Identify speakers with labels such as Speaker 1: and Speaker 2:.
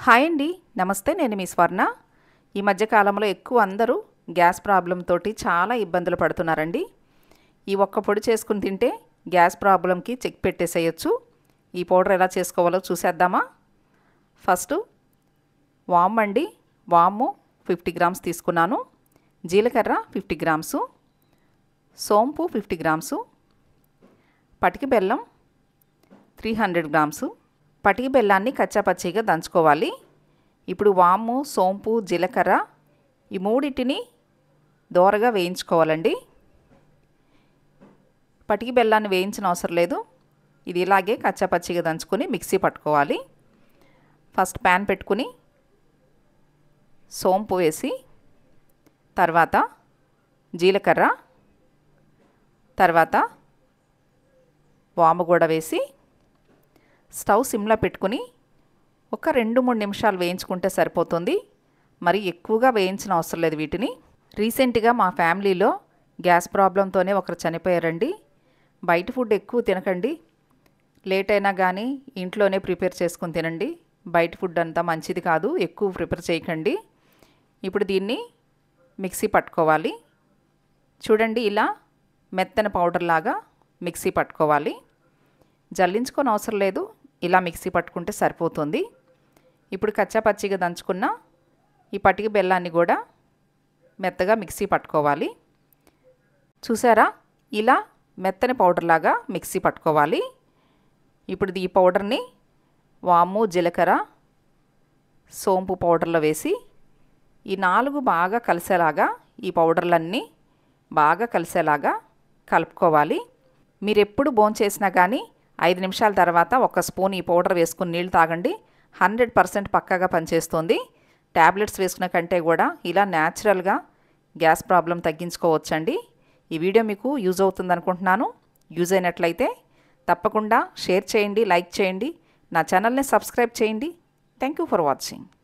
Speaker 1: Hi అండి, నమస్తే. నేను మీ స్వర్ణ. ఈ మధ్య కాలంలో ఎక్కువ అందరూ గ్యాస్ ప్రాబ్లం తోటి చాలా ఇబ్బందులు పడుతున్నారండి. ఈ ఒక్క పొడి చేసుకుని తింటే గ్యాస్ ప్రాబ్లంకి చెక్ పెట్టేసేయచ్చు. ఈ పౌడర్ ఎలా చేసుకోవాలో చూసేద్దామా? ఫస్ట్ వామ్ అండి, వాము 50 గ్రామ్స్ తీసుకున్నాను. జీలకర్ర 50 గ్రామ్స్, సోంపు 50 గ్రామ్స్, పటికి బెల్లం 300 గ్రామ్స్. పటికి బెల్లాన్ని కచ్చాపచ్చిగా దంచుకోవాలి. ఇప్పుడు వాము, సోంపు, జీలకర్ర ఈ మూడింటిని దోరగా వేయించుకోవాలండి. పటికి బెల్లాన్ని వేయించిన అవసరం లేదు, ఇది ఇలాగే కచ్చాపచ్చిగా దంచుకొని మిక్సీ పట్టుకోవాలి. ఫస్ట్ ప్యాన్ పెట్టుకుని సోంపు వేసి, తర్వాత జీలకర్ర, తర్వాత వాము కూడా వేసి స్టవ్ సిమ్లో పెట్టుకుని ఒక 2-3 నిమిషాలు వేయించుకుంటే సరిపోతుంది. మరి ఎక్కువగా వేయించిన అవసరం లేదు వీటిని. రీసెంట్గా మా ఫ్యామిలీలో గ్యాస్ ప్రాబ్లంతోనే ఒకరు చనిపోయారండి. బయట ఫుడ్ ఎక్కువ తినకండి, లేట్ అయినా కానీ ఇంట్లోనే ప్రిపేర్ చేసుకుని తినండి. బయట ఫుడ్ అంతా మంచిది కాదు, ఎక్కువ ప్రిపేర్ చేయకండి. ఇప్పుడు దీన్ని మిక్సీ పట్టుకోవాలి. చూడండి, ఇలా మెత్తని పౌడర్ లాగా మిక్సీ పట్టుకోవాలి. జల్లించుకొని అవసరం లేదు, ఇలా మిక్సీ పట్టుకుంటే సరిపోతుంది. ఇప్పుడు కచ్చాపచ్చిగా దంచుకున్న ఈ పటికి బెల్లాన్ని కూడా మెత్తగా మిక్సీ పట్టుకోవాలి. చూసారా, ఇలా మెత్తని పౌడర్ లాగా మిక్సీ పట్టుకోవాలి. ఇప్పుడు ఈ పౌడర్ని వాము, జీలకర్ర, సోంపు పౌడర్లో వేసి ఈ 4 బాగా కలిసేలాగా, ఈ పౌడర్లన్నీ బాగా కలిసేలాగా కలుపుకోవాలి. మీరు ఎప్పుడు భోంచేసినా కానీ 5 నిమిషాల తర్వాత 1 స్పూన్ ఈ పౌడర్ వేసుకుని నీళ్ళు తాగండి. 100% పక్కాగా పనిచేస్తుంది. ట్యాబ్లెట్స్ వేసుకున్న కంటే కూడా ఇలా న్యాచురల్గా గ్యాస్ ప్రాబ్లం తగ్గించుకోవచ్చండి. ఈ వీడియో మీకు యూజ్ అవుతుంది అనుకుంటున్నాను. యూజ్ అయినట్లయితే తప్పకుండా షేర్ చేయండి, లైక్ చేయండి, నా ఛానల్ని సబ్స్క్రైబ్ చేయండి. Thank you for watching.